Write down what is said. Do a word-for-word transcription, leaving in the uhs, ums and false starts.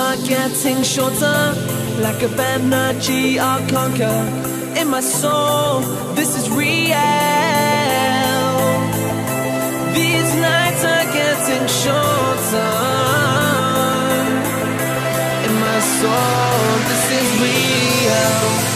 are getting shorter, lack of energy I'll conquer. In my soul, this is real. These nights are getting shorter. In my soul, this is real.